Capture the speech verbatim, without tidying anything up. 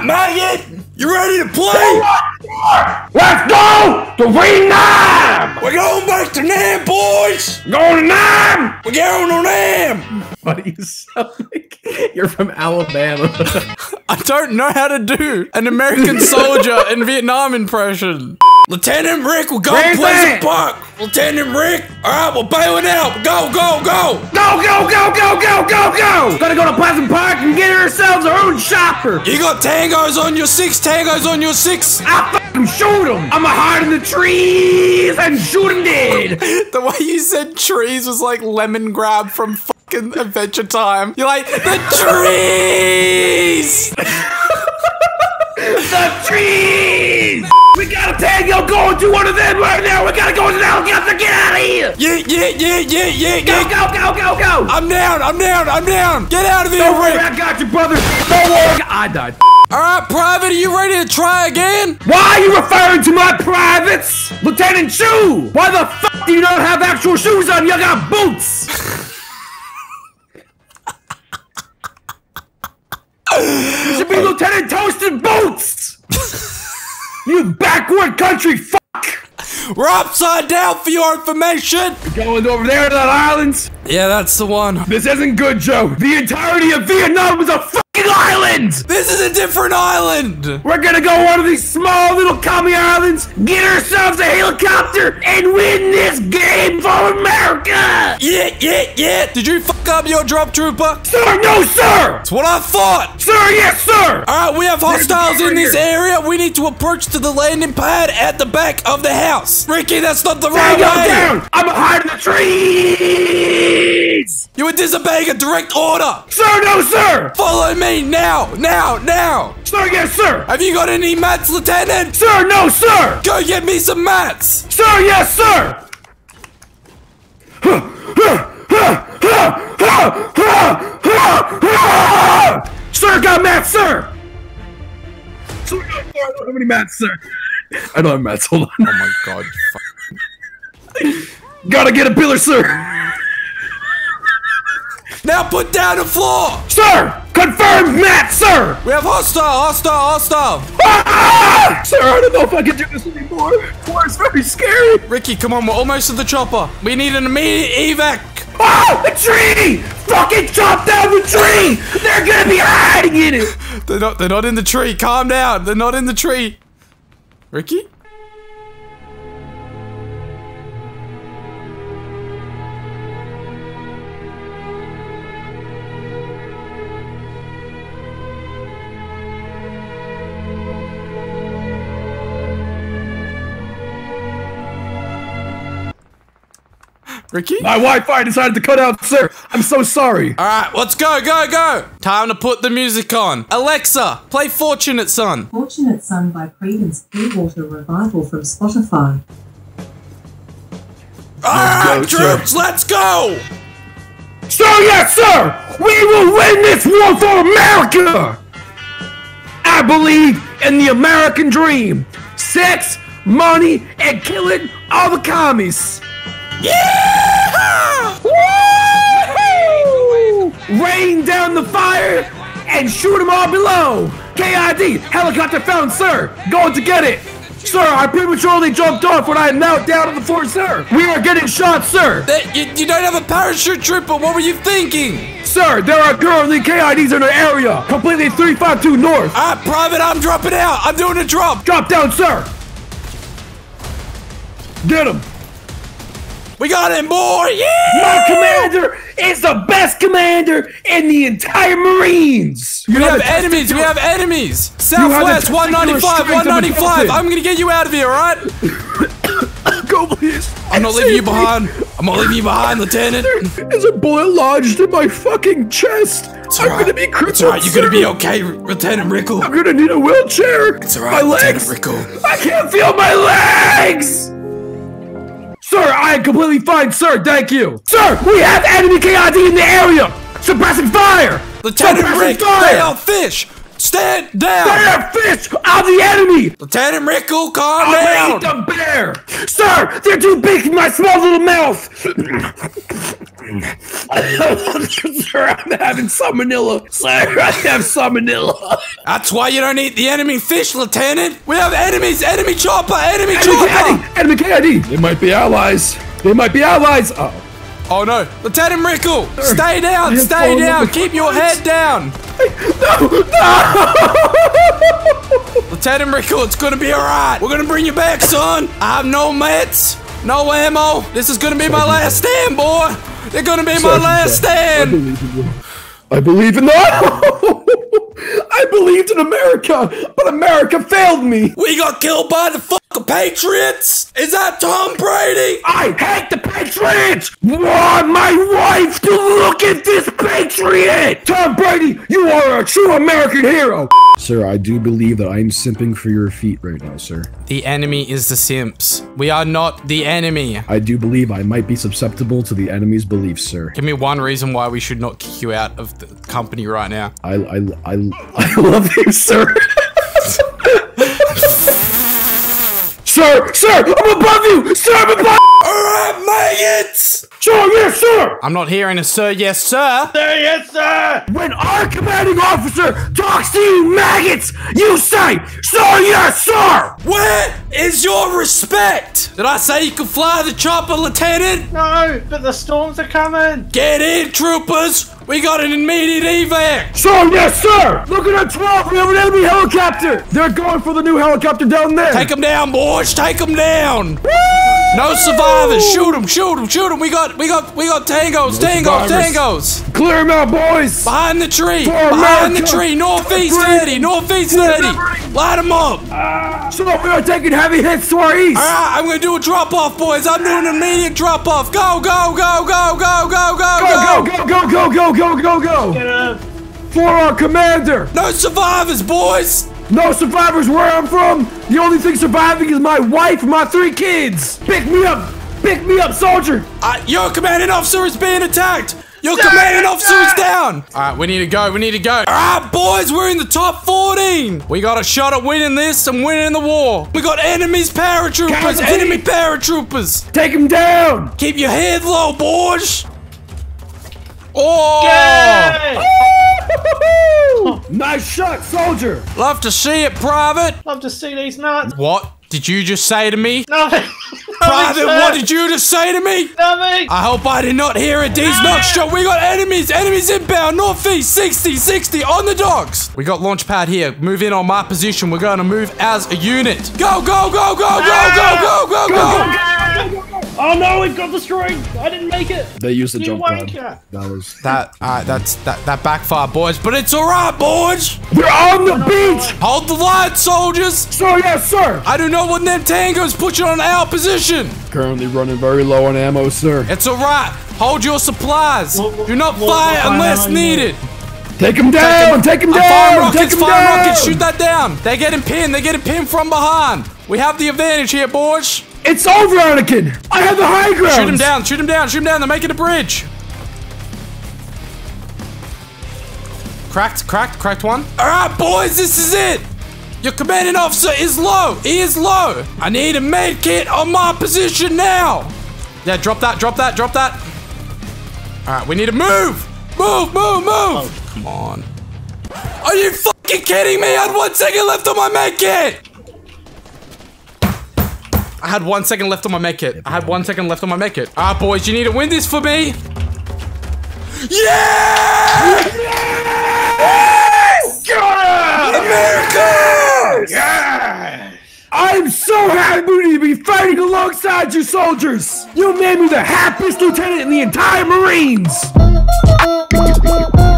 Alright, maggot! You ready to play? Let's go to Vietnam! We're going back to Nam, boys! Going to Nam! We're going to Nam! Why do you sound like you're from Alabama? I don't know how to do an American soldier in Vietnam impression. Lieutenant Rick, we're going to Pleasant Park! Lieutenant Rick! Alright, we're bailing out! Go, go, go! Go, go, go, go, go, go, go! Gonna go to Pleasant Park and get ourselves our own shopper! You got tangos on your six, tangos on your six! I f***ing shoot them! I'm a hide in the trees and shoot them dead! The way you said trees was like lemon grab from fucking Adventure Time. You're like, the trees! The trees! We got a tango going to one of them right now! We gotta go to the helicopter! Get out of here! Yeah, yeah, yeah, yeah, yeah, Go, yeah! go, go, go, go! I'm down, I'm down, I'm down! Get out of here, Don't worry, Rick! I got you, brother! Don't worry! I died. Alright, Private, are you ready to try again? Why are you referring to my privates? Lieutenant Shoe! Why the fuck do you not have actual shoes on? You got boots! You should be Lieutenant Toasted Boots! You backward country fuck! We're upside down for your information! We're going over there to that island? Yeah, that's the one. This isn't good, Joe. The entirety of Vietnam is a fucking island! This is a different island! We're gonna go one of these small little commie islands, get ourselves a helicopter, and win this game for America! Yeah, yeah, yeah! Did you fuck up your drop trooper? Sir, no, sir! That's what I thought! Sir, yes, sir! Alright, we have hostiles in this here. area. We need to approach to the landing pad at the back of the house. Ricky, that's not the right Tango way! down! I'm hiding in the trees! You are disobeying a direct order! Sir, no, sir! Follow me now! Now! Now! Sir, yes, sir! Have you got any mats, Lieutenant? Sir, no, sir! Go get me some mats! Sir, yes, sir! Sir, got mats, sir! Sir, no, sir, I don't have any mats, sir. I don't have mats, hold on. Oh my god, you Gotta get a pillar, sir! Now put down the floor! Sir! Confirmed mats, sir! We have hostile, hostile, hostile! Ah! Sir, I don't know if I can do this anymore. War is very scary. Ricky, come on, we're almost to the chopper. We need an immediate evac. Oh, a tree! Fucking chop down the tree! They're gonna be hiding in it! They're not, they're not in the tree. Calm down. They're not in the tree. Ricky? Ricky? My Wi-Fi decided to cut out, sir. I'm so sorry. Alright, let's go, go, go! Time to put the music on. Alexa, play Fortunate Son. Fortunate Son by Creedence Clearwater Revival from Spotify. Alright, go, troops, sir. let's go! Sir, yes, sir! We will win this war for America! I believe in the American dream. Sex, money, and killing all the commies. Yeah! Woo! Rain down the fire and shoot them all below. K I D, helicopter found, sir. Going to get it. Sir, I prematurely jumped off when I knelt down on the floor, sir. We are getting shot, sir. That, you, you don't have a parachute trooper. What were you thinking? Sir, there are currently K I Ds in the area. Completely three five two north. Alright, Private, I'm dropping out. I'm doing a drop. Drop down, sir. Get him. We got him, boy! Yeah! My commander is the best commander in the entire Marines! We have enemies, we have enemies! Southwest, one ninety-five, one ninety-five! I'm gonna get you out of here, alright? Go, please! I'm not leaving you behind! I'm not leaving you behind, Lieutenant! There's a bullet lodged in my fucking chest! It's I'm right. gonna be crippled, It's alright, you're gonna sir. be okay, Lieutenant Rickle. I'm gonna need a wheelchair! It's alright, my Lieutenant legs! Rickle. I can't feel my legs! Sir, I am completely fine, sir, thank you! Sir, we have enemy K I D in the area! Suppressing fire! Lieutenant Suppressing Rick, fire! they are fish! Stand down! They are fish! I'm the enemy! Lieutenant Rickle, calm I'm down! gonna eat the bear! Sir, they're too big for my small little mouth! Sir, I'm having salmonella. Sir, I have salmonella. That's why you don't eat the enemy fish, Lieutenant. We have enemies. Enemy chopper. Enemy, Enemy chopper. K I D. Enemy K I D. They might be allies. They might be allies. Oh. Oh no, Lieutenant Rickle, Sir, stay down, I have stay fallen down, over keep your head down. No, no. Lieutenant Rickle, it's gonna be alright. We're gonna bring you back, son. I have no meds, no ammo. This is gonna be my last stand, boy. They're gonna be my last stand. I believe in no. I believed in America, but America failed me. We got killed by the fucking Patriots. Is that Tom Brady? I hate the Patriots! Want my wife to look at this Patriot! Tom Brady, you are a true American hero! Sir, I do believe that I'm simping for your feet right now, sir. The enemy is the simps. We are not the enemy. I do believe I might be susceptible to the enemy's beliefs, sir. Give me one reason why we should not kick you out of the company right now. I, I, I, I love you, sir. Sir, sir, I'm above you! Sir, I'm above you! Alright, maggots! Sir, yes, sir! I'm not hearing a sir, yes, sir. Sir, yes, sir! When our commanding officer talks to you maggots, you say, sir, yes, sir! Where is your respect? Did I say you could fly the chopper, Lieutenant? No, but the storms are coming. Get in, troopers! We got an immediate evac! Sir, yes, sir! Look at that twelve, we have an enemy helicopter! They're going for the new helicopter down there! Take them down, boys! Take them down! Woo! No survivors! Shoot them! Shoot them! Shoot them! We got, we got, we got tangos! No tangos! survivors. Tangos! Clear them out, boys! Behind the tree! For Behind America. the tree! Northeast For thirty! Northeast thirty! Light them up! So we are taking heavy hits to our east! Alright, I'm gonna do a drop off, boys! I'm doing an immediate drop off! Go, go, go, go, go, go, go, Go, go, go, go, go, go, go, go! Get up. For our commander! No survivors, boys! No survivors where I'm from! The only thing surviving is my wife and my three kids! Pick me up! Pick me up, soldier! Uh, your commanding officer is being attacked! Your commanding officer is down! Alright, we need to go, we need to go. Alright, boys, we're in the top fourteen! We got a shot at winning this and winning the war. We got enemies paratroopers, Casualty. enemy paratroopers! Take him down! Keep your head low, boys! Oh! Yay! Nice shot, soldier! Love to see it, Private! Love to see these nuts. What did you just say to me? Nothing. Private, what did you just say to me? Nothing. I hope I did not hear it. These not shot. We got enemies. Enemies inbound. Northeast. sixty. sixty. On the docks. We got launch pad here. Move in on my position. We're going to move as a unit. Go, go, go, go, go, go, go, go, go. Oh no, it got destroyed. I didn't make it. They used the You jump pad. wanker. That was... That, alright, that's, that, that backfired, boys. But it's alright, boys. We're on the beach! Hold the line, soldiers. Sir, yes, sir! I do not want them tangos put you on our position. Currently running very low on ammo, sir. It's alright. Hold your supplies. We'll- Do not we'll- fire we'll find unless out in a minute. needed. Take him down! Take him I'm firing down! rockets, Take him firing down! rockets, shoot that down. They're getting pinned, they're getting pinned from behind. We have the advantage here, boys. It's over, Anakin! I have the high ground! Shoot him down, shoot him down, shoot him down. They're making a bridge. Cracked, cracked, cracked one. All right, boys, this is it. Your commanding officer is low. He is low. I need a med kit on my position now. Yeah, drop that, drop that, drop that. All right, we need to move. Move, move, move. Oh, come on. Are you fucking kidding me? I had one second left on my med kit. I had one second left on my med kit. I had one second left on my med kit. All right, boys, you need to win this for me. Yeah! Yes! America! Yeah! I'm so happy to be fighting alongside you soldiers! You made me the happiest lieutenant in the entire Marines!